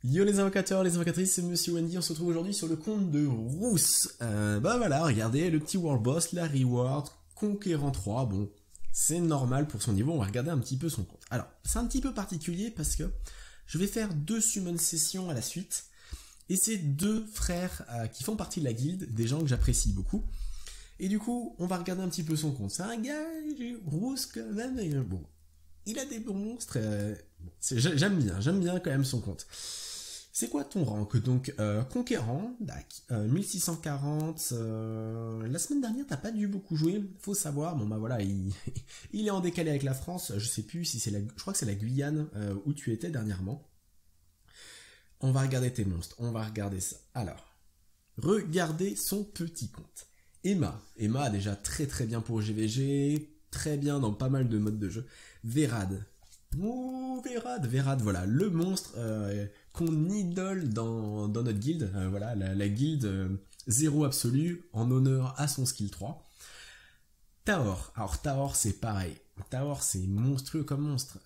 Yo les invocateurs, les invocatrices, c'est Monsieur Wendy, on se retrouve aujourd'hui sur le compte de Rousse. Bah voilà, regardez, le petit World Boss, la Reward, Conquérant 3, bon, c'est normal pour son niveau, on va regarder un petit peu son compte. Alors, c'est un petit peu particulier parce que je vais faire 2 summon sessions à la suite, et c'est 2 frères qui font partie de la guilde, des gens que j'apprécie beaucoup. Et du coup, on va regarder un petit peu son compte. C'est un gars, Rousse quand même, et bon, il a des bons monstres, bon, j'aime bien quand même son compte. C'est quoi ton rank? Donc, Conquérant, 1640, la semaine dernière, t'as pas dû beaucoup jouer, faut savoir, bon bah voilà, il est en décalé avec la France, je sais plus si c'est je crois que c'est la Guyane où tu étais dernièrement. On va regarder tes monstres, on va regarder ça. Alors, regardez son petit compte. Emma a déjà très bien pour GVG, très bien dans pas mal de modes de jeu. Verad. Oh, Verad, voilà, le monstre qu'on idole dans notre guilde, voilà, la guilde 0 absolu, en honneur à son skill 3. Taor, alors Taor c'est pareil, Taor c'est monstrueux comme monstre,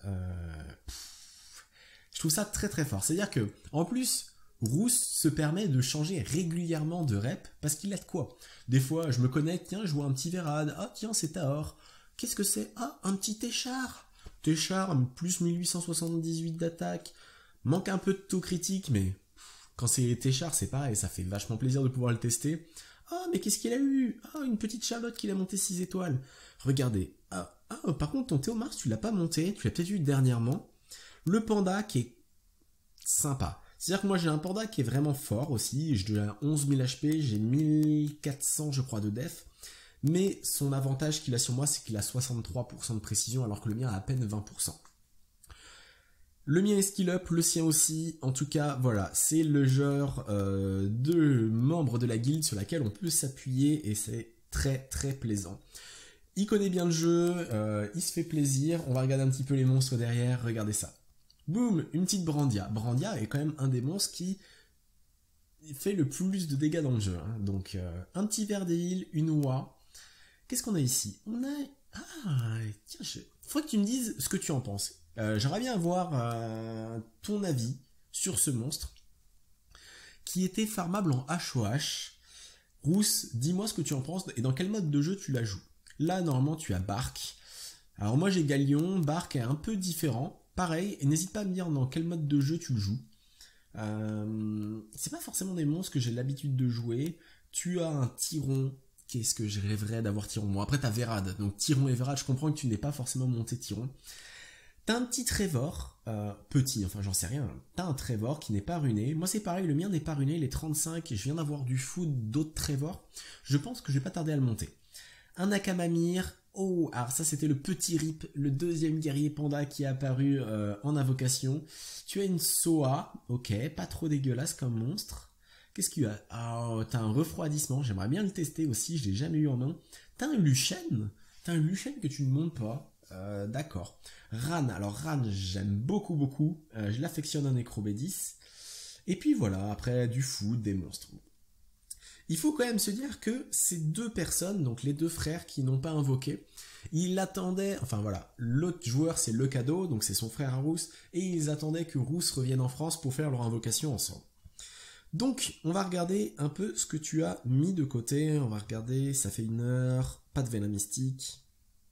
je trouve ça très fort, c'est-à-dire que, en plus, Rousse se permet de changer régulièrement de rep, parce qu'il a de quoi. Des fois, je me connecte, tiens, je vois un petit Verad, ah tiens, c'est Taor, qu'est-ce que c'est? Ah, un petit Téchar, plus 1878 d'attaque, manque un peu de taux critique, mais quand c'est Téchar, c'est pareil, ça fait vachement plaisir de pouvoir le tester. Ah, mais qu'est-ce qu'il a eu? Ah, une petite Charlotte qui l'a monté 6 étoiles. Regardez. Par contre, ton Théomars, tu l'as pas monté, tu l'as peut-être eu dernièrement. Le panda qui est sympa. C'est-à-dire que moi, j'ai un panda qui est vraiment fort aussi, j'ai 11 000 HP, j'ai 1400, je crois, de def. Mais son avantage qu'il a sur moi, c'est qu'il a 63% de précision, alors que le mien a à peine 20%. Le mien est skill up, le sien aussi. En tout cas, voilà, c'est le genre de membre de la guilde sur laquelle on peut s'appuyer, et c'est très plaisant. Il connaît bien le jeu, il se fait plaisir. On va regarder un petit peu les monstres derrière, regardez ça. Boum, une petite Brandia. Brandia est quand même un des monstres qui fait le plus de dégâts dans le jeu. Hein. Donc, un petit Verdéil, une oie. Qu'est-ce qu'on a ici? On a... Ah, tiens, faudrait que tu me dises ce que tu en penses. J'aimerais bien avoir ton avis sur ce monstre qui était farmable en HOH. Rousse, dis-moi ce que tu en penses et dans quel mode de jeu tu la joues. Là, normalement, tu as Bark. Alors moi, j'ai Galion. Bark est un peu différent. Pareil, et n'hésite pas à me dire dans quel mode de jeu tu le joues. C'est pas forcément des monstres que j'ai l'habitude de jouer. Tu as un Tyron. Qu'est-ce que je rêverais d'avoir Tyron? Bon, après, t'as Verad. Donc, Tyron et Verad, je comprends que tu n'es pas forcément monté Tyron. T'as un petit Trevor, petit, enfin, j'en sais rien. T'as un Trevor qui n'est pas runé. Moi, c'est pareil, le mien n'est pas runé, il est 35, et je viens d'avoir du food d'autres Trevor. Je pense que je vais pas tarder à le monter. Un Akamamir. Oh, alors ça, c'était le petit Rip, le deuxième guerrier panda qui est apparu en invocation. Tu as une Soa. Ok, pas trop dégueulasse comme monstre. Qu'est-ce qu'il y a? Oh, t'as un refroidissement, j'aimerais bien le tester aussi, je l'ai jamais eu en main. T'as un Luchen que tu ne montes pas. D'accord. Ran, alors Ran, j'aime beaucoup. Je l'affectionne un Necrobédis. Et puis voilà, après du food, des monstres. Il faut quand même se dire que ces 2 personnes, donc les 2 frères qui n'ont pas invoqué, ils attendaient, enfin voilà, l'autre joueur c'est le cadeau, donc c'est son frère à Rousse, et ils attendaient que Rousse revienne en France pour faire leur invocation ensemble. Donc, on va regarder un peu ce que tu as mis de côté. On va regarder, ça fait 1 heure, pas de venin mystique.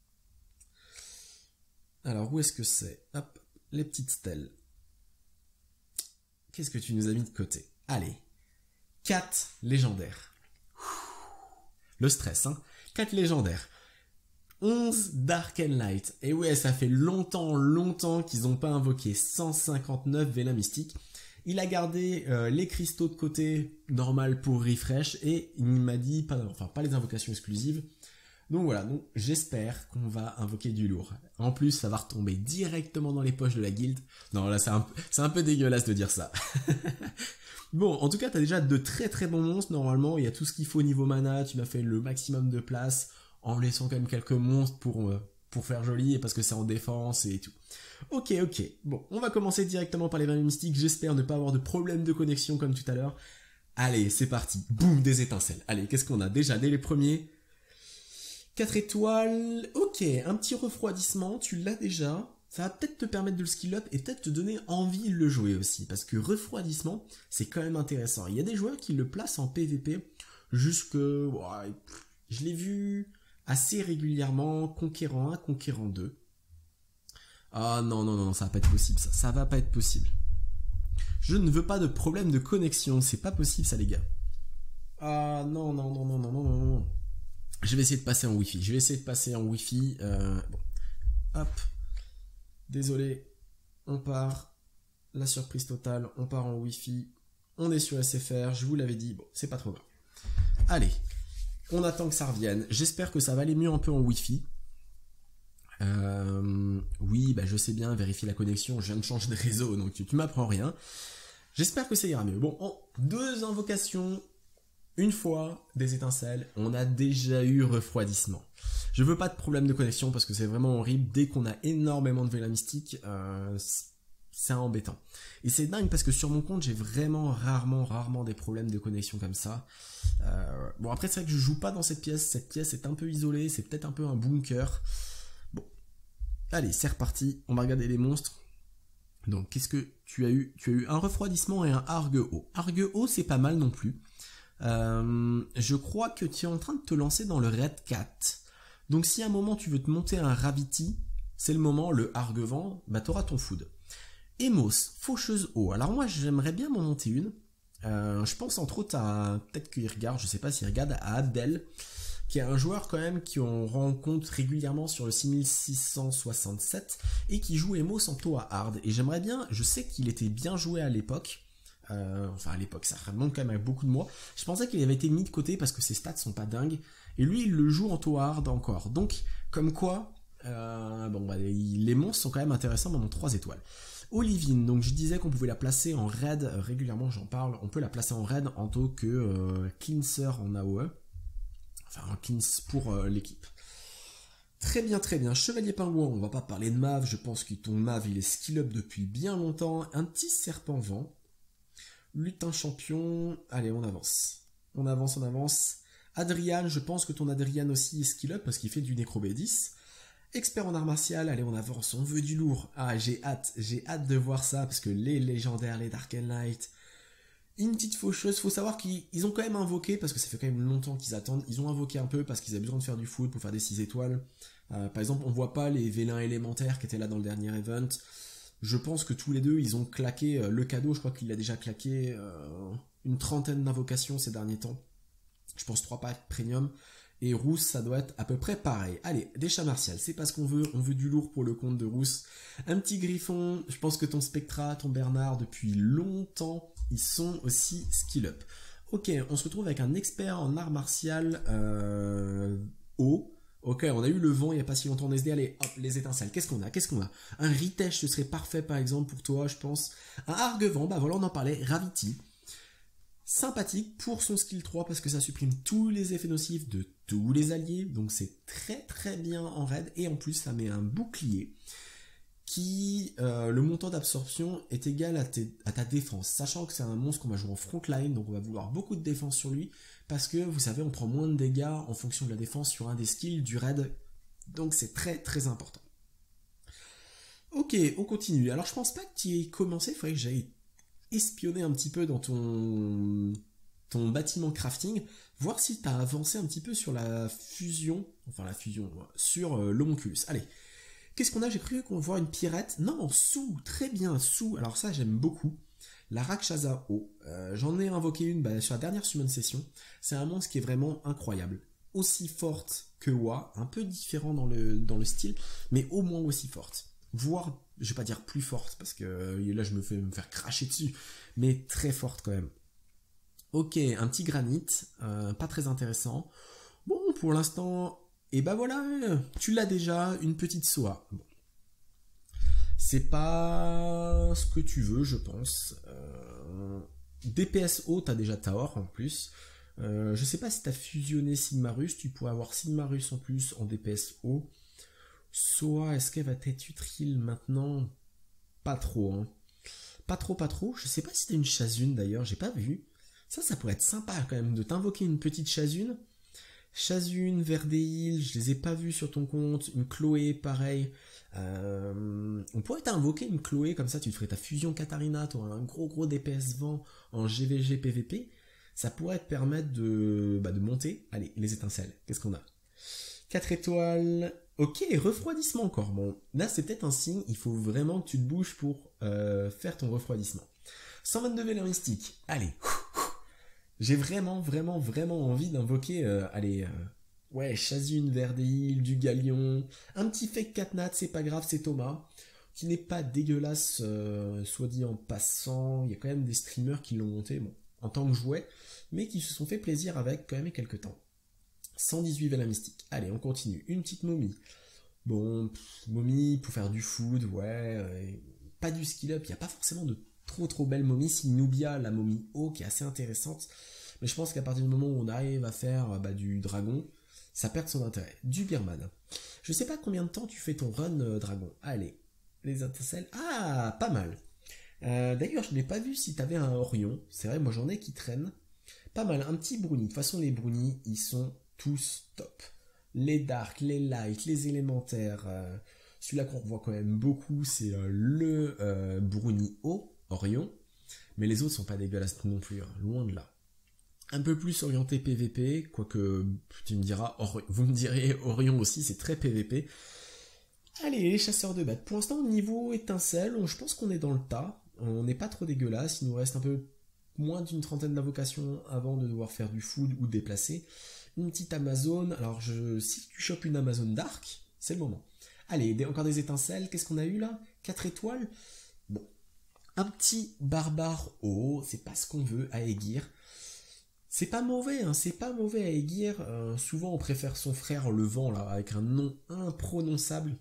Alors, où est-ce que c'est? Hop, les petites stèles. Qu'est-ce que tu nous as mis de côté? Allez, 4 légendaires. Le stress, hein. 4 légendaires. 11 Dark and Light. Et ouais, ça fait longtemps qu'ils n'ont pas invoqué 159 venin mystique. Il a gardé les cristaux de côté normal pour refresh et il m'a dit pas les invocations exclusives. Donc voilà, donc j'espère qu'on va invoquer du lourd. En plus, ça va retomber directement dans les poches de la guilde. Non, là c'est un peu dégueulasse de dire ça. Bon, en tout cas, t'as déjà de très bons monstres normalement. Il y a tout ce qu'il faut au niveau mana. Tu m'as fait le maximum de place en laissant quand même quelques monstres pour faire joli et parce que c'est en défense et tout. Ok. Bon, on va commencer directement par les venin mystiques. J'espère ne pas avoir de problème de connexion comme tout à l'heure. Allez, c'est parti. Boum, des étincelles. Allez, qu'est-ce qu'on a déjà dès les premiers? 4 étoiles. Ok, un petit refroidissement, tu l'as déjà. ça va peut-être te permettre de le skill up et peut-être te donner envie de le jouer aussi. Parce que refroidissement, c'est quand même intéressant. Il y a des joueurs qui le placent en PVP jusque... Ouais, je l'ai vu assez régulièrement, Conquérant 1, Conquérant 2. Ah non, non, non, ça va pas être possible ça. Ça va pas être possible. Je ne veux pas de problème de connexion. C'est pas possible ça les gars. Ah non, non, non, non, non, non, non, non. Je vais essayer de passer en Wi-Fi. Je vais essayer de passer en Wi-Fi. Bon. Hop. Désolé. On part. La surprise totale. On part en Wi-Fi. On est sur SFR. Je vous l'avais dit. Bon, c'est pas trop grave. Allez. On attend que ça revienne. J'espère que ça va aller mieux un peu en Wi-Fi. Oui, bah je sais bien, vérifier la connexion. Je viens de changer de réseau, donc tu m'apprends rien. J'espère que ça ira mieux. Bon, en 2 invocations. Une fois des étincelles, on a déjà eu refroidissement. Je veux pas de problème de connexion parce que c'est vraiment horrible. Dès qu'on a énormément de Vela Mystique, c'est embêtant. Et c'est dingue parce que sur mon compte, j'ai vraiment rarement des problèmes de connexion comme ça. Bon après c'est vrai que je joue pas dans cette pièce est un peu isolée, c'est peut-être un peu un bunker. Bon, allez c'est reparti, on va regarder les monstres. Donc qu'est-ce que tu as eu? Tu as eu un refroidissement et un Argue-Haut. Argue-Haut c'est pas mal non plus. Je crois que tu es en train de te lancer dans le Red 4. Donc si à un moment tu veux te monter un Ravity, c'est le moment, le Arguevent, bah t'auras ton food. Emos, Faucheuse Eau. Alors moi j'aimerais bien m'en monter une. Je pense entre autres à, peut-être qu'il regarde, je sais pas s'il regarde, à Abdel, qui est un joueur quand même qu'on rencontre régulièrement sur le 6667 et qui joue Emos en Toa Hard. Et j'aimerais bien, je sais qu'il était bien joué à l'époque. Enfin à l'époque, ça remonte quand même avec beaucoup de mois. Je pensais qu'il avait été mis de côté parce que ses stats sont pas dingues. Et lui, il le joue en Toa Hard encore. Donc, comme quoi, bon, bah, les monstres sont quand même intéressants dans mon 3 étoiles. Olivine, donc je disais qu'on pouvait la placer en raid, régulièrement j'en parle, on peut la placer en raid en tant que cleanser en AOE. Enfin, un cleanse pour l'équipe. Très bien, très bien. Chevalier Pingouin, on va pas parler de Mav, je pense que ton Mav il est skill up depuis bien longtemps. Un petit serpent vent. Lutin champion, allez on avance. On avance, on avance. Adrian, je pense que ton Adrian aussi est skill up parce qu'il fait du Necrobédis. Expert en art martial, allez on avance, on veut du lourd. Ah j'ai hâte de voir ça parce que les légendaires, les Dark Knight, une petite faucheuse, faut savoir qu'ils ont quand même invoqué, parce que ça fait quand même longtemps qu'ils attendent, ils ont invoqué un peu parce qu'ils avaient besoin de faire du foot pour faire des 6 étoiles. Par exemple on voit pas les vélins élémentaires qui étaient là dans le dernier event. Je pense que tous les deux, ils ont claqué le cadeau. Je crois qu'il a déjà claqué une trentaine d'invocations ces derniers temps. Je pense 3 packs premium. Et Rousse, ça doit être à peu près pareil. Allez, des chats martiaux, c'est pas ce qu'on veut. On veut du lourd pour le compte de Rousse. Un petit griffon. Je pense que ton Spectra, ton Bernard, depuis longtemps, ils sont aussi skill up. Ok, on se retrouve avec un expert en art martial haut. Ok, on a eu le vent il n'y a pas si longtemps en SD, allez, hop, les étincelles, qu'est-ce qu'on a? Un Ritech, ce serait parfait par exemple pour toi, je pense. Un Arguevent, bah voilà, on en parlait, Ravity. Sympathique pour son skill 3 parce que ça supprime tous les effets nocifs de tous les alliés, donc c'est très très bien en raid, et en plus ça met un bouclier qui, le montant d'absorption est égal à ta défense, sachant que c'est un monstre qu'on va jouer en frontline, donc on va vouloir beaucoup de défense sur lui, parce que vous savez on prend moins de dégâts en fonction de la défense sur un des skills du raid, donc c'est très très important. Ok, on continue. Alors je pense pas que tu aies commencé, il faudrait que j'aille espionner un petit peu dans ton bâtiment crafting, voir si tu as avancé un petit peu sur la fusion, sur l'homunculus. Allez, qu'est-ce qu'on a? J'ai cru qu'on voit une pirate. Non, sous, très bien, sous. Alors ça j'aime beaucoup. La Rakshasa O. J'en ai invoqué une sur la dernière summon session. C'est un monstre qui est vraiment incroyable. Aussi forte que Wa, un peu différent dans le style, mais au moins aussi forte. Voire, je vais pas dire plus forte, parce que là je me fais me faire cracher dessus, mais très forte quand même. Ok, un petit granit, pas très intéressant. Bon, pour l'instant, et bah voilà, tu l'as déjà, une petite Soa. Bon. C'est pas ce que tu veux, je pense. DPS haut, t'as déjà Taor en plus. Je sais pas si t'as fusionné Sigmarus, tu pourrais avoir Sigmarus en plus en DPS haut. Soa, est-ce qu'elle va être utile maintenant? Pas trop, hein. Pas trop. Je sais pas si t'as une chasune d'ailleurs, j'ai pas vu. Ça pourrait être sympa quand même de t'invoquer une petite chasune. Chasune, Verdeil, je les ai pas vus sur ton compte. Une Chloé, pareil. On pourrait t'invoquer une Chloé, comme ça tu te ferais ta fusion Katarina, tu auras un gros DPS vent en GVG PVP. Ça pourrait te permettre de monter. Allez, les étincelles, qu'est-ce qu'on a? 4 étoiles. Ok, refroidissement encore. Bon, là c'est peut-être un signe, il faut vraiment que tu te bouges pour faire ton refroidissement. 122 vélins mystiques. Allez. J'ai vraiment envie d'invoquer, ouais, Chazune, Verdeil, du Galion, un petit fake Katnat, c'est pas grave, c'est Thomas, qui n'est pas dégueulasse, soit dit en passant. Il y a quand même des streamers qui l'ont monté, bon, en tant que jouet, mais qui se sont fait plaisir avec quand même quelques temps. 118 vélins mystiques. Allez, on continue. Une petite momie. Bon, momie pour faire du food, ouais, pas du skill up, il n'y a pas forcément de trop belle momie, si Nubia, la momie haut, qui est assez intéressante, mais je pense qu'à partir du moment où on arrive à faire du dragon, ça perd son intérêt. Du Birman. Je sais pas combien de temps tu fais ton run dragon. Allez, les étincelles. Ah, pas mal. D'ailleurs, je n'ai pas vu si t'avais un Orion. C'est vrai, moi j'en ai qui traînent. Pas mal, un petit brownie. De toute façon, les brownies, ils sont tous top. Les dark, les light, les élémentaires. Celui-là qu'on voit quand même beaucoup, c'est le brownie haut, Orion. Mais les autres sont pas dégueulasses non plus, hein, loin de là. Un peu plus orienté PVP, quoique tu me diras, vous me direz Orion aussi, c'est très PVP. Allez, les chasseurs de bêtes. Pour l'instant, niveau étincelle, je pense qu'on est dans le tas. On n'est pas trop dégueulasse. Il nous reste un peu moins d'une trentaine d'invocations avant de devoir faire du food ou déplacer. Une petite Amazon. Alors, si tu chopes une Amazon Dark, c'est le moment. Allez, encore des étincelles. Qu'est-ce qu'on a eu là? 4 étoiles. Bon. Un petit barbare haut. C'est pas ce qu'on veut à Aegir. C'est pas mauvais, hein, c'est pas mauvais à Aegir. Souvent, on préfère son frère le vent, là, avec un nom imprononçable.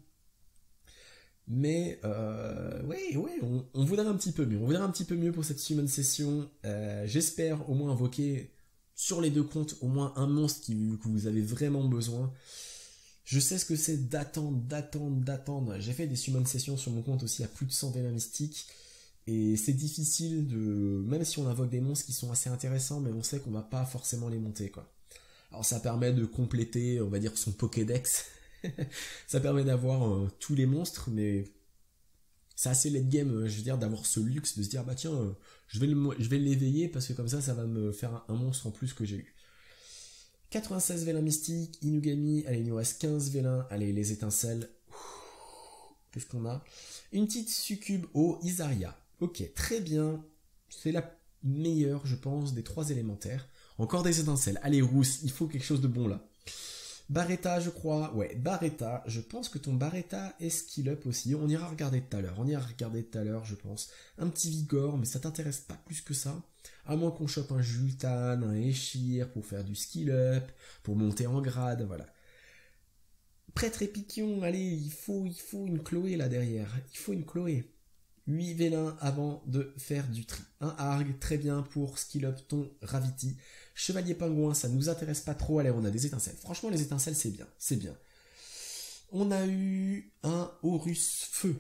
Mais, ouais, on voudrait un petit peu mieux. On voudrait un petit peu mieux pour cette Summon Session. J'espère au moins invoquer sur les deux comptes au moins un monstre que vous avez vraiment besoin. Je sais ce que c'est d'attendre. J'ai fait des Summon Sessions sur mon compte aussi à plus de 100 vélins mystiques. Et c'est difficile même si on invoque des monstres qui sont assez intéressants, mais on sait qu'on va pas forcément les monter, quoi. Alors ça permet de compléter, on va dire, son Pokédex. Ça permet d'avoir tous les monstres, mais c'est assez late game, je veux dire, d'avoir ce luxe de se dire, bah tiens, je vais l'éveiller parce que comme ça va me faire un monstre en plus que j'ai eu. 96 vélins mystiques, Inugami, allez, il nous reste 15 vélins, allez, les étincelles. Qu'est-ce qu'on a? Une petite succube au Isaria. Ok, très bien. C'est la meilleure, je pense, des 3 élémentaires. Encore des étincelles. Allez, Rousse, il faut quelque chose de bon là. Barretta, je crois. Ouais, Barretta. Je pense que ton Barretta est skill up aussi. On ira regarder tout à l'heure. Je pense. Un petit Vigor, mais ça t'intéresse pas plus que ça. À moins qu'on chope un Jultan, un Eshir pour faire du skill up, pour monter en grade, voilà. Prêtre et Piquion, allez, il faut une Chloé là derrière. Il faut une Chloé. 8 vélins avant de faire du tri. Un Arg, très bien pour skill up ton Raviti. Chevalier Pingouin, ça nous intéresse pas trop. Allez, on a des étincelles. Franchement, les étincelles, c'est bien. C'est bien. On a eu un Horus Feu.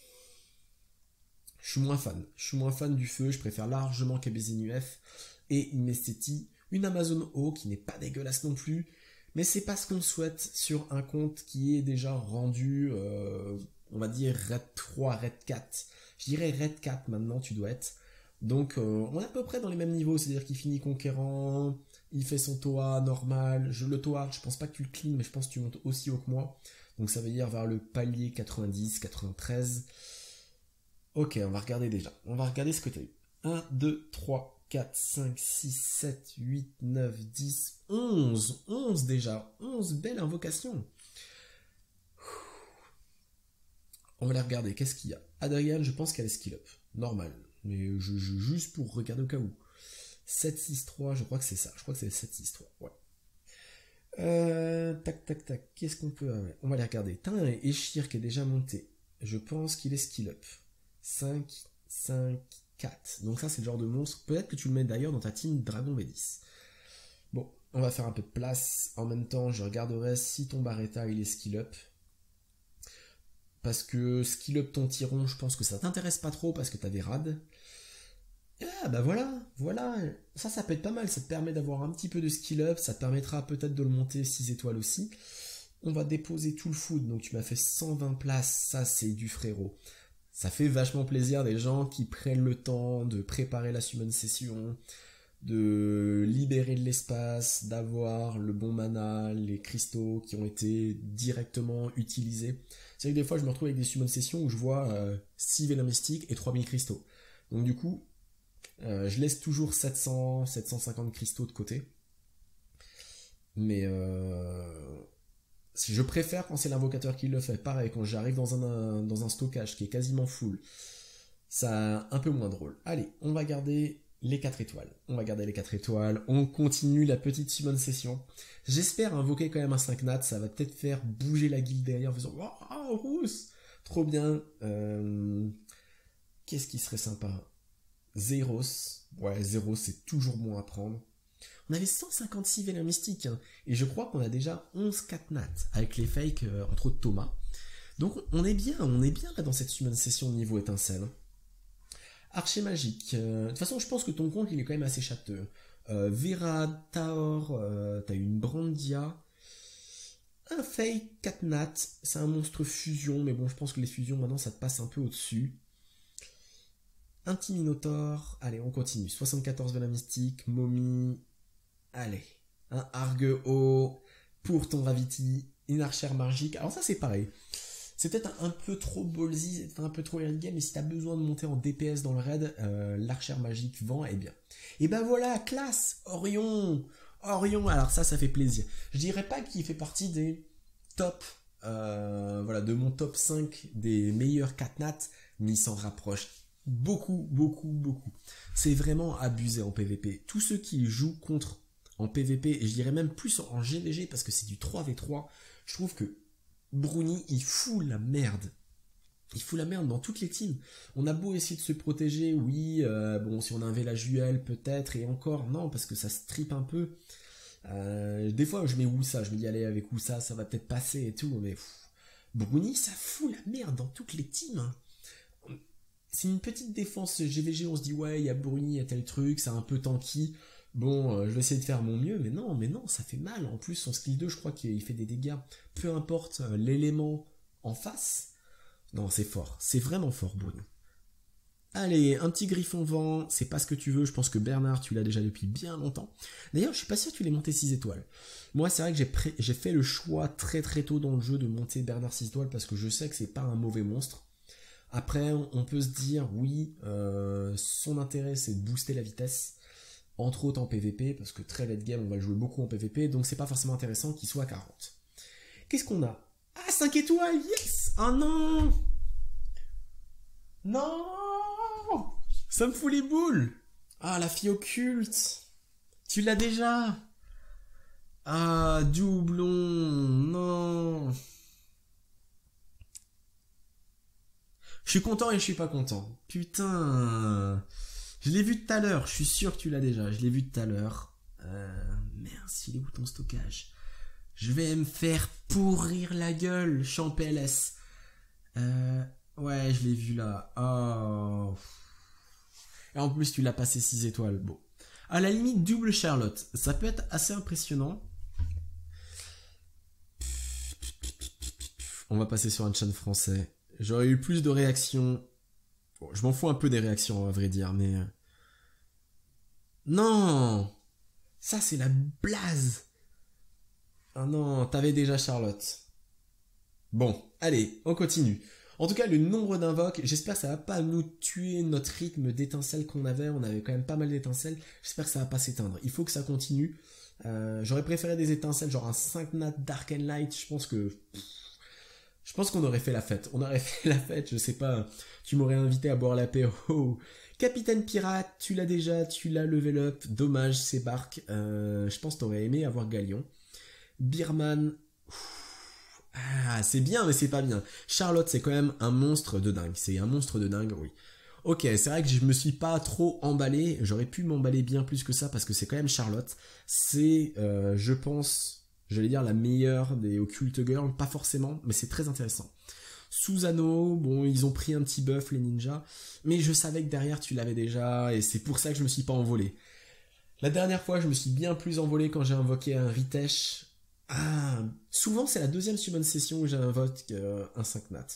Je suis moins fan du feu. Je préfère largement KBZNUF et une Mesteti. Une Amazon O qui n'est pas dégueulasse non plus. Mais c'est pas ce qu'on souhaite sur un compte qui est déjà rendu, on va dire, Red 3, Red 4. Je dirais Red 4 maintenant, tu dois être. Donc on est à peu près dans les mêmes niveaux, c'est-à-dire qu'il finit conquérant, il fait son Toa normal, le Toa, je pense pas que tu le clean, mais je pense que tu montes aussi haut que moi. Donc ça veut dire vers le palier 90, 93. Ok, on va regarder déjà. On va regarder ce que tu as eu. 1, 2, 3, 4, 5, 6, 7, 8, 9, 10, 11. 11 déjà. 11 belles invocations. On va les regarder. Qu'est-ce qu'il y a? Adrian, je pense qu'elle est skill up. Normal. Mais juste pour regarder au cas où. 7, 6, 3, je crois que c'est ça. Je crois que c'est 7, 6, 3. Ouais. Tac. Qu'est-ce qu'on peut... on va les regarder. T'as un Eshir qui est déjà monté. Je pense qu'il est skill up. 5, 5, 4. Donc ça, c'est le genre de monstre. Peut-être que tu le mets d'ailleurs dans ta team Dragon V10. Bon, on va faire un peu de place. En même temps, je regarderai si ton Barretta, il est skill up. Parce que skill up ton Tyron, je pense que ça t'intéresse pas trop parce que t'as des rades. Ah bah voilà. Ça peut être pas mal. Ça te permet d'avoir un petit peu de skill up. Ça te permettra peut-être de le monter 6 étoiles aussi. On va déposer tout le food, donc tu m'as fait 120 places, ça c'est du frérot. Ça fait vachement plaisir des gens qui prennent le temps de préparer la summon session, de libérer de l'espace, d'avoir le bon mana, les cristaux qui ont été directement utilisés. C'est vrai que des fois je me retrouve avec des summon sessions où je vois 6 Venom Mystiques et 3000 cristaux. Donc du coup, je laisse toujours 700, 750 cristaux de côté. Mais si je préfère quand c'est l'invocateur qui le fait. Pareil, quand j'arrive dans un stockage qui est quasiment full, ça un peu moins drôle. Allez, on va garder les 4 étoiles. On continue la petite summon session. J'espère invoquer quand même un 5 nat. Ça va peut-être faire bouger la guilde derrière en faisant « Oh, rousse !» Trop bien. Qu'est-ce qui serait sympa? Zeros. Ouais, Zeros, c'est toujours bon à prendre. On avait 156 Venom Mystiques, hein, et je crois qu'on a déjà 11 Catnat, avec les fakes, entre autres Thomas. Donc on est bien là dans cette summon session niveau étincelle. Archer magique. De toute façon, je pense que ton compte, il est quand même assez châteux. Vera, Taor, t'as une Brandia. Un fake Catnat, c'est un monstre fusion, mais bon, je pense que les fusions, maintenant, ça te passe un peu au-dessus. Un petit Minotaur. Allez, on continue. 74 Venom Mystique, Momie. Allez, un Argue-Haut pour ton Gravity, une archère magique. Alors ça c'est pareil. C'est peut-être un peu trop ballsy, c'est un peu trop early game, mais si t'as besoin de monter en DPS dans le raid, l'archère magique vend, et bien. Et ben voilà, classe, Orion, alors ça fait plaisir. Je dirais pas qu'il fait partie des top, voilà, de mon top 5 des meilleurs catnats, mais il s'en rapproche beaucoup. C'est vraiment abusé en PvP. Tous ceux qui jouent contre en PvP, et je dirais même plus en GVG, parce que c'est du 3v3, je trouve que Bruni, il fout la merde. Il fout la merde dans toutes les teams. On a beau essayer de se protéger, oui, bon, si on a un Velajuel, peut-être, et encore, non, parce que ça strip un peu. Des fois, je mets Wusa, je me dis, allez, avec Wusa, ça va peut-être passer et tout, mais Bruni, ça fout la merde dans toutes les teams, hein. C'est une petite défense GVG, on se dit, ouais, il y a Bruni, il y a tel truc, c'est un peu tanky. Bon, je vais essayer de faire mon mieux, mais non, ça fait mal. En plus, son skill 2, je crois qu'il fait des dégâts. Peu importe l'élément en face. Non, c'est fort. C'est vraiment fort, Bruno. Allez, un petit griffon vent, c'est pas ce que tu veux. Je pense que Bernard, tu l'as déjà depuis bien longtemps. D'ailleurs, je suis pas sûr que tu l'aies monté 6 étoiles. Moi, c'est vrai que j'ai fait le choix très tôt dans le jeu de monter Bernard 6 étoiles parce que je sais que c'est pas un mauvais monstre. Après, on peut se dire, oui, son intérêt, c'est de booster la vitesse. Entre autres en PvP, parce que très late game, on va le jouer beaucoup en PvP, donc c'est pas forcément intéressant qu'il soit à 40. Qu'est-ce qu'on a? Ah, 5 étoiles, yes! Oh non! Non! Ça me fout les boules! Ah, la fille occulte! Tu l'as déjà! Ah, doublon! Non! Je suis content et je suis pas content. Putain! Je l'ai vu tout à l'heure, je suis sûr que tu l'as déjà, je l'ai vu tout à l'heure. Merde, il est où ton stockage? Je vais me faire pourrir la gueule, je suis en PLS. Ouais, je l'ai vu là. Oh. Et en plus, tu l'as passé 6 étoiles. Bon. À la limite, double Charlotte. Ça peut être assez impressionnant. On va passer sur un chan français. J'aurais eu plus de réactions. Bon, je m'en fous un peu des réactions, à vrai dire, mais... Non! Ça, c'est la blase! Ah non, t'avais déjà Charlotte. Bon, allez, on continue. En tout cas, le nombre d'invoques, j'espère que ça va pas nous tuer notre rythme d'étincelles qu'on avait. On avait quand même pas mal d'étincelles. J'espère que ça va pas s'éteindre. Il faut que ça continue. J'aurais préféré des étincelles, genre un 5 nat Dark and Light. Je pense qu'on aurait fait la fête. On aurait fait la fête, je sais pas. Tu m'aurais invité à boire l'apéro. Capitaine Pirate, tu l'as déjà, tu l'as level up. Dommage, c'est Bark. Je pense que t'aurais aimé avoir Galion. Birman. Ah, c'est bien, mais c'est pas bien. Charlotte, c'est quand même un monstre de dingue. C'est un monstre de dingue, oui. Ok, c'est vrai que je me suis pas trop emballé. J'aurais pu m'emballer bien plus que ça parce que c'est quand même Charlotte. C'est, je pense, j'allais dire la meilleure des Occult Girls. Pas forcément, mais c'est très intéressant. Susano, bon, ils ont pris un petit buff, les ninjas. Mais je savais que derrière, tu l'avais déjà. Et c'est pour ça que je me suis pas envolé. La dernière fois, je me suis bien plus envolé quand j'ai invoqué un Ritesh. Ah, souvent c'est la deuxième summon session où j'invoque un 5 nat.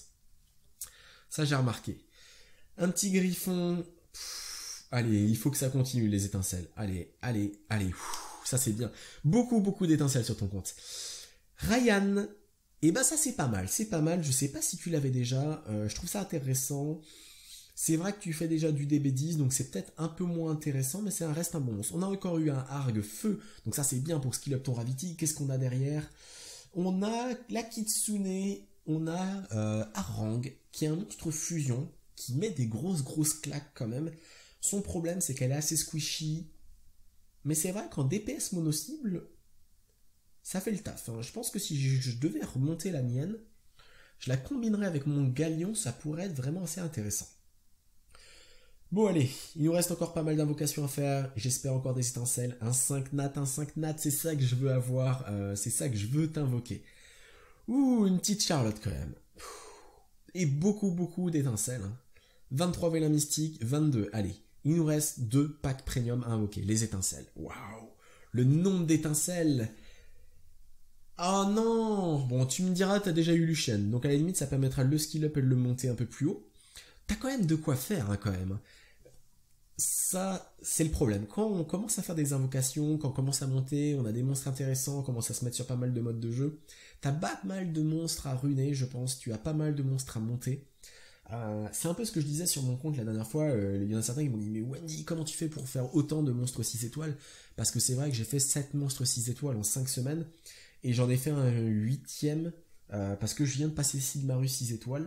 Ça j'ai remarqué. Un petit griffon. Allez, il faut que ça continue les étincelles. Allez, allez, allez. Ça c'est bien. Beaucoup, beaucoup d'étincelles sur ton compte. Ryan. Et bah ça c'est pas mal, c'est pas mal. Je sais pas si tu l'avais déjà. Je trouve ça intéressant. C'est vrai que tu fais déjà du DB10, donc c'est peut-être un peu moins intéressant, mais c'est un reste un bon monstre. On a encore eu un Arg Feu, donc ça c'est bien pour skill up ton Raviti. Qu'est-ce qu'on a derrière? On a la Kitsune, on a Harang, qui est un monstre fusion, qui met des grosses claques quand même. Son problème c'est qu'elle est assez squishy, mais c'est vrai qu'en DPS mono-cible, ça fait le taf. Hein. Je pense que si je devais remonter la mienne, je la combinerais avec mon Galion, ça pourrait être vraiment assez intéressant. Bon allez, il nous reste encore pas mal d'invocations à faire, j'espère encore des étincelles, un 5 nat, c'est ça que je veux avoir, c'est ça que je veux t'invoquer. Ouh, une petite Charlotte quand même. Et beaucoup d'étincelles. Hein. 23 vélins mystiques, 22, allez, il nous reste 2 packs premium à invoquer, les étincelles. Waouh, le nombre d'étincelles. Oh non. Bon, tu me diras, t'as déjà eu Lucienne, donc à la limite ça permettra de le skill up et de le monter un peu plus haut. T'as quand même de quoi faire, hein, quand même. Ça, c'est le problème. Quand on commence à faire des invocations, quand on commence à monter, on a des monstres intéressants, on commence à se mettre sur pas mal de modes de jeu, t'as pas mal de monstres à ruiner, je pense, tu as pas mal de monstres à monter. C'est un peu ce que je disais sur mon compte la dernière fois, il y en a certains qui m'ont dit mais Wendy, comment tu fais pour faire autant de monstres 6 étoiles? Parce que c'est vrai que j'ai fait 7 monstres 6 étoiles en 5 semaines, et j'en ai fait un 8ème, parce que je viens de passer Sigmarus 6 étoiles.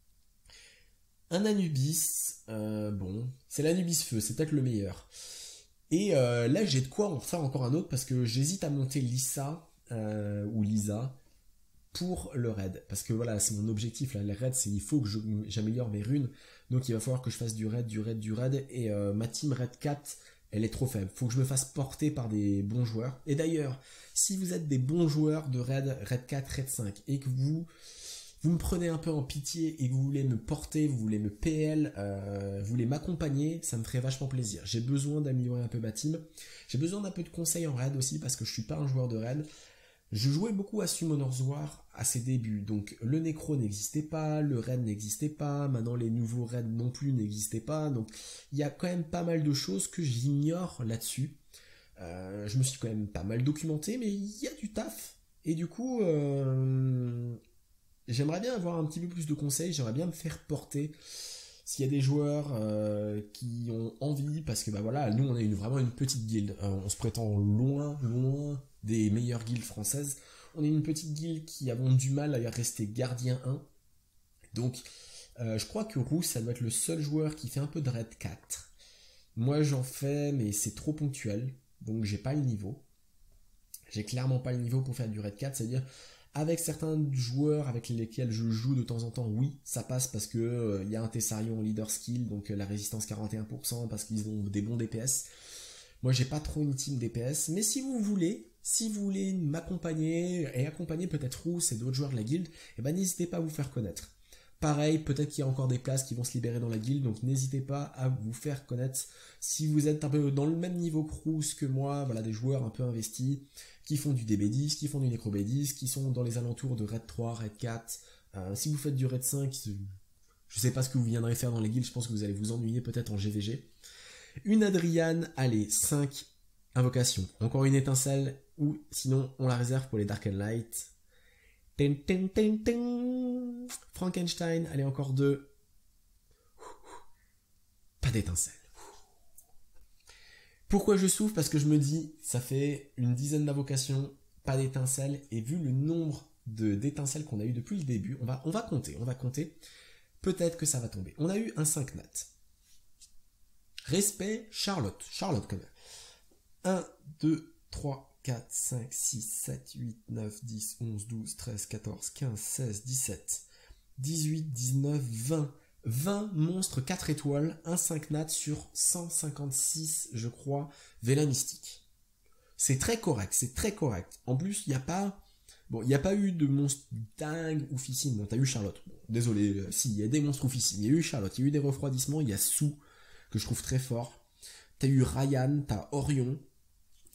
Un Anubis, bon, c'est l'Anubis Feu, c'est peut-être le meilleur. Et là, j'ai de quoi en faire encore un autre parce que j'hésite à monter Lisa ou Lisa pour le raid. Parce que voilà, c'est mon objectif. Là. Le raid, c'est il faut que j'améliore mes runes. Donc il va falloir que je fasse du raid. Et ma team raid 4, elle est trop faible. Faut que je me fasse porter par des bons joueurs. Et d'ailleurs, si vous êtes des bons joueurs de raid 4, raid 5 et que vous me prenez un peu en pitié et que vous voulez me porter, vous voulez me PL, vous voulez m'accompagner, ça me ferait vachement plaisir. J'ai besoin d'améliorer un peu ma team. J'ai besoin d'un peu de conseils en raid aussi parce que je suis pas un joueur de raid. Je jouais beaucoup à Summoner's War à ses débuts, donc le Necro n'existait pas, le raid n'existait pas, maintenant les nouveaux raids non plus n'existaient pas, donc il y a quand même pas mal de choses que j'ignore là-dessus. Je me suis quand même pas mal documenté, mais il y a du taf. Et du coup, j'aimerais bien avoir un petit peu plus de conseils, j'aimerais bien me faire porter. S'il y a des joueurs qui ont envie, parce que bah voilà, nous on est vraiment une petite guilde, on se prétend loin des meilleures guildes françaises. On est une petite guilde qui avons du mal à rester gardien 1. Donc je crois que Rousse, ça doit être le seul joueur qui fait un peu de raid 4. Moi j'en fais, mais c'est trop ponctuel, donc j'ai pas le niveau. J'ai clairement pas le niveau pour faire du raid 4, c'est-à-dire avec certains joueurs avec lesquels je joue de temps en temps, oui, ça passe parce que y a un Tessarion leader skill, donc la résistance 41%, parce qu'ils ont des bons DPS. Moi, j'ai pas trop une team DPS, mais si vous voulez m'accompagner et accompagner peut-être Rousse et d'autres joueurs de la guilde, eh ben n'hésitez pas à vous faire connaître. Pareil, peut-être qu'il y a encore des places qui vont se libérer dans la guilde, donc n'hésitez pas à vous faire connaître. Si vous êtes un peu dans le même niveau Cruz que moi, voilà, des joueurs un peu investis, qui font du DB10, qui font du Necro B10, qui sont dans les alentours de Raid 3, Raid 4. Si vous faites du Raid 5, je sais pas ce que vous viendrez faire dans les guildes, je pense que vous allez vous ennuyer peut-être en GVG. Une Adriane, allez, 5 invocations. Encore une étincelle, ou sinon on la réserve pour les Dark and Light. Frankenstein, allez, encore 2. Pas d'étincelle. Pourquoi je souffre? Parce que je me dis, ça fait une dizaine d'invocations, pas d'étincelles, et vu le nombre d'étincelles qu'on a eu depuis le début, on va compter. Peut-être que ça va tomber. On a eu un 5 nat. Respect, Charlotte quand même. 1, 2, 3, 4, 5, 6, 7, 8, 9, 10, 11, 12, 13, 14, 15, 16, 17, 18, 19, 20. 20 monstres 4 étoiles, un 5 nat sur 156, je crois, vélins mystiques. C'est très correct. En plus, il n'y a pas eu de monstres dingues oufissimes. Bon, t'as eu Charlotte. Bon, désolé, si, il y a des monstres oufissimes. Il y a eu Charlotte, il y a eu des refroidissements, il y a Sue, que je trouve très fort. T'as eu Ryan, t'as Orion,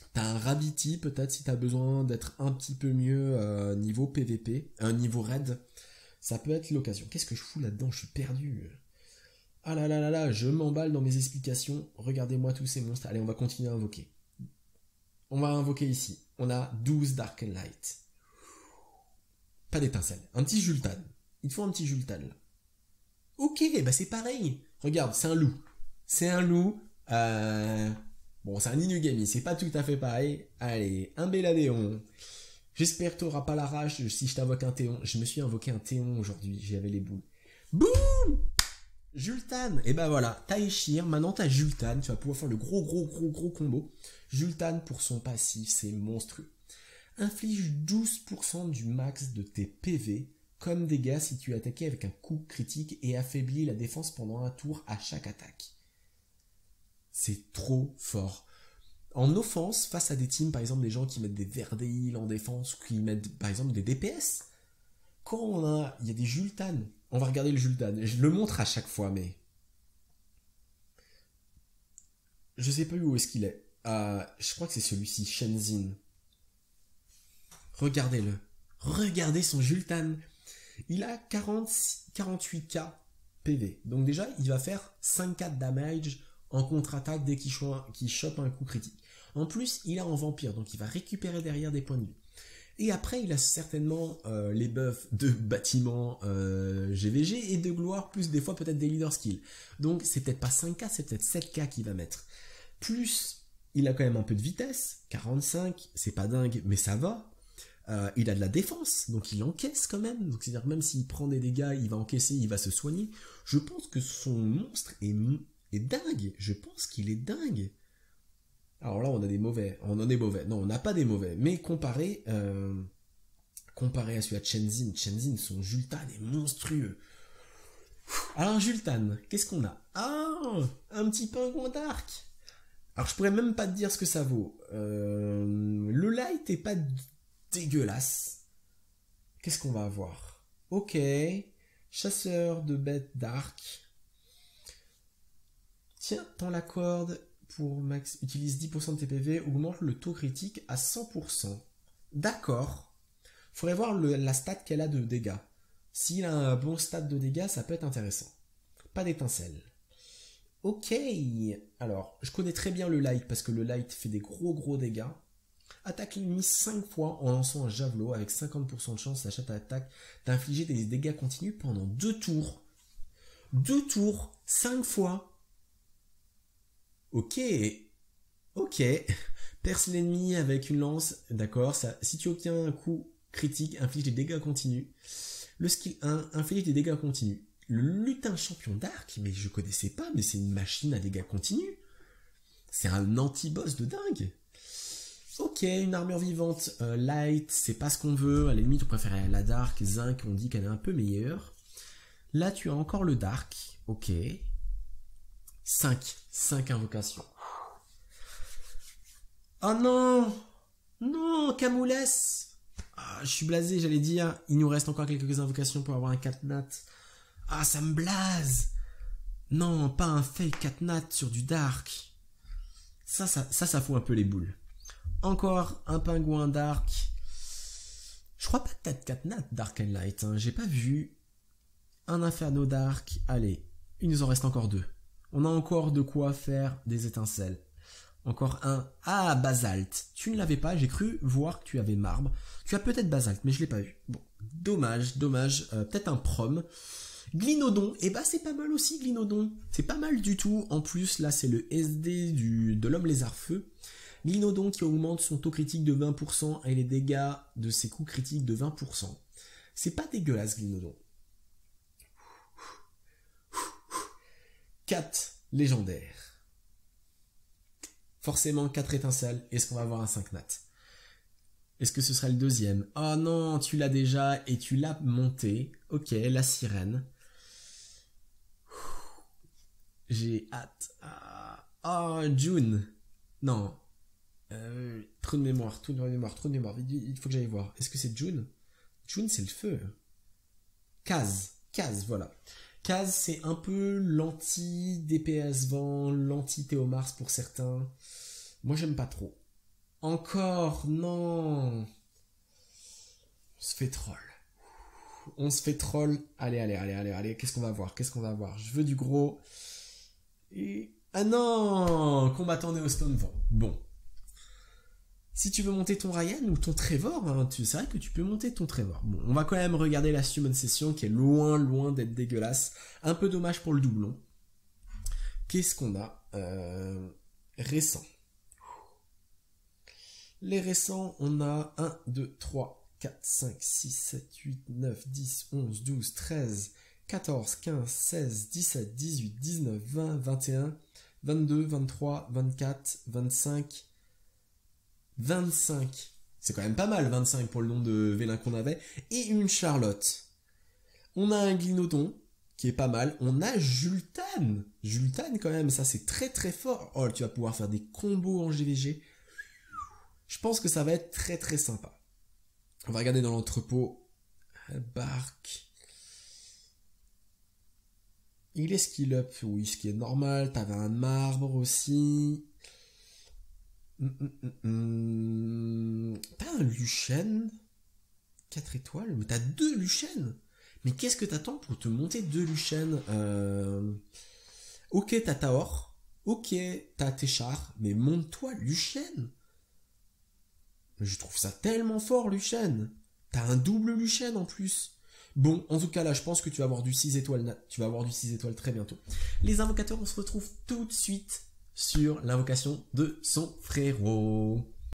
T'as un Rabiti peut-être si t'as besoin d'être un petit peu mieux niveau PVP, niveau raid. Ça peut être l'occasion. Qu'est-ce que je fous là-dedans? Je suis perdu. Ah là là là là, je m'emballe dans mes explications. Regardez-moi tous ces monstres. Allez, on va continuer à invoquer. On va invoquer ici. On a 12 Dark and Light. Pas d'étincelle. Un petit Jultan. Il te faut un petit Jultan là. Ok, bah c'est pareil. Regarde, c'est un loup. C'est un loup. Bon, c'est un Inugami, c'est pas tout à fait pareil. Allez, un Belladeon. J'espère que t'auras pas la rage si je t'invoque un Théon. Je me suis invoqué un Théon aujourd'hui, j'avais les boules. Boum! Jultan. Et ben voilà, t'as Eshir, maintenant t'as Jultan, tu vas pouvoir faire le gros combo. Jultan pour son passif, c'est monstrueux. Inflige 12% du max de tes PV comme dégâts si tu es attaqué avec un coup critique et affaiblit la défense pendant un tour à chaque attaque. C'est trop fort. En offense, face à des teams, par exemple des gens qui mettent des Verdeil en défense, ou qui mettent par exemple des DPS, quand il y a des Jultan, on va regarder le Jultan, je le montre à chaque fois, mais je sais pas où est-ce qu'il est. Je crois que c'est celui-ci, Shenzin. Regardez-le. Regardez son Jultan. Il a 48k PV. Donc déjà, il va faire 5k de damage en contre-attaque dès qu'il chope un coup critique. En plus, il est en vampire, donc il va récupérer derrière des points de vie. Et après, il a certainement les buffs de bâtiment GVG et de gloire, plus des fois peut-être des leader skills. Donc c'est peut-être pas 5k, c'est peut-être 7k qu'il va mettre. Plus, il a quand même un peu de vitesse, 45, c'est pas dingue, mais ça va. Il a de la défense, donc il encaisse quand même. Donc c'est-à-dire même s'il prend des dégâts, il va encaisser, il va se soigner. Je pense que son monstre est dingue. Je pense qu'il est dingue. Alors là, on a des mauvais. On en est mauvais. Non, on n'a pas des mauvais. Mais comparé à celui de Shenzin, son Jultan est monstrueux. Alors Jultan, qu'est-ce qu'on a? Ah, un petit pingouin d'arc. Alors je pourrais même pas te dire ce que ça vaut. Le light est pas dégueulasse. Qu'est-ce qu'on va avoir? Ok. Chasseur de bêtes d'arc. Tiens, tends la corde pour max. Utilise 10% de TPV. Augmente le taux critique à 100%. D'accord. Faudrait voir la stat qu'elle a de dégâts. S'il a un bon stat de dégâts, ça peut être intéressant. Pas d'étincelle. Ok. Alors, je connais très bien le light parce que le light fait des gros dégâts. Attaque l'ennemi 5 fois en lançant un javelot avec 50% de chance à chaque attaque d'infliger des dégâts continus pendant 2 tours. 2 tours, 5 fois. Ok. Perce l'ennemi avec une lance. D'accord, si tu obtiens un coup critique, inflige des dégâts continus. Le skill 1, inflige des dégâts continus. Le lutin champion d'arc, mais je connaissais pas, mais c'est une machine à dégâts continus. C'est un anti-boss de dingue. Ok, une armure vivante light, c'est pas ce qu'on veut. À la limite, on préférait la dark. Zinc, on dit qu'elle est un peu meilleure. Là, tu as encore le dark. Ok. 5 invocations. Oh non! Non, Camoulès! Je suis blasé, j'allais dire. Il nous reste encore quelques invocations pour avoir un 4 nat. Ça me blase! Non, pas un fake 4 nat sur du dark. Ça fout un peu les boules. Encore un pingouin dark. Je crois pas que t'as de 4 nat dark and light. Hein. J'ai pas vu. Un inferno dark. Allez, il nous en reste encore 2. On a encore de quoi faire des étincelles. Encore un. Basalte. Tu ne l'avais pas, j'ai cru voir que tu avais marbre. Tu as peut-être basalte, mais je l'ai pas vu. Bon, dommage. Peut-être un prom. Glinodon, c'est pas mal aussi Glinodon. C'est pas mal du tout. En plus, là c'est le SD de l'homme lézard feu. Glinodon qui augmente son taux critique de 20% et les dégâts de ses coups critiques de 20%. C'est pas dégueulasse Glinodon. 4 légendaires. Forcément 4 étincelles. Est-ce qu'on va avoir un 5 nat? Est-ce que ce sera le deuxième? Oh non, tu l'as déjà et tu l'as monté. Ok, la sirène. J'ai hâte. June. Non. Trop de mémoire. Il faut que j'aille voir. Est-ce que c'est June? June, c'est le feu. Kaz, voilà. Kaz, c'est un peu l'anti-DPS vent, l'anti-Théomars pour certains. Moi, j'aime pas trop. Encore, non. On se fait troll. On se fait troll. Allez. Qu'est-ce qu'on va voir? Je veux du gros. Et... Ah non! Combattant Néostone vent. Bon. Si tu veux monter ton Ryan ou ton Trevor, hein, c'est vrai que tu peux monter ton Trevor. Bon, on va quand même regarder la Summon Session qui est loin d'être dégueulasse. Un peu dommage pour le doublon. Qu'est-ce qu'on a récent. Les récents, on a 1, 2, 3, 4, 5, 6, 7, 8, 9, 10, 11, 12, 13, 14, 15, 16, 17, 18, 19, 20, 21, 22, 23, 24, 25... 25. C'est quand même pas mal, 25 pour le nombre de vélins qu'on avait. Et une Charlotte. On a un Glinodon, qui est pas mal. On a Jultan. Jultan, quand même, ça c'est très très fort. Oh, tu vas pouvoir faire des combos en GVG. Je pense que ça va être très très sympa. On va regarder dans l'entrepôt. Bark. Il est skill up, oui, ce qui est normal. T'avais un marbre aussi. T'as un Luchen 4 étoiles, mais t'as 2 Luchen. Mais qu'est-ce que t'attends pour te monter 2 Luchen? Ok, t'as Taor. Ok, t'as Téchar. Mais monte-toi Luchen. Je trouve ça tellement fort, Luchen. T'as un double Luchen en plus. Bon, en tout cas là, je pense que tu vas avoir du 6 étoiles. Tu vas avoir du 6 étoiles très bientôt. Les invocateurs, on se retrouve tout de suite sur l'invocation de son frérot.